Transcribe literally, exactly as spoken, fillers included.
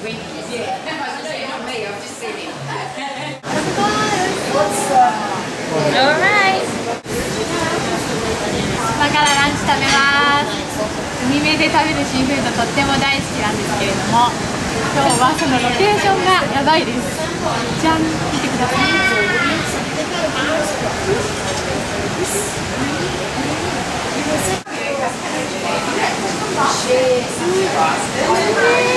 今からランチ食べます。海辺で食べるシーフードとっても大好きなんですけれども、今日はそのロケーションがやばいです。じゃん、見てください。すごい。